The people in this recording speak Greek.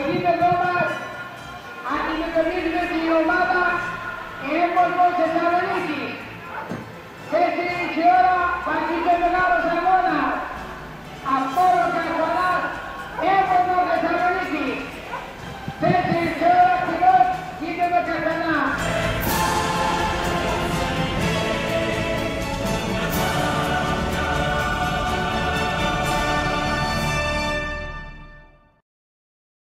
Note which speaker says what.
Speaker 1: γήπεδό μας αντιμετωπίζουμε την ομάδα Έμπορκο Θεσσαλονίκη. 4 η ώρα, Παγκόσμιο